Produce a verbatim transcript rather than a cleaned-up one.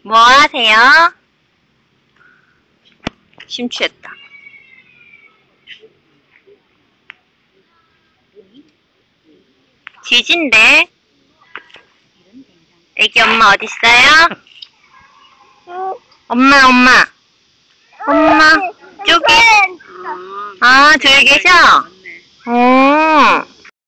뭐 하세요? 심취했다. 지진데? 애기 엄마 어딨어요? 엄마, 엄마. 엄마, 저기. 아, 저기 계셔? 어.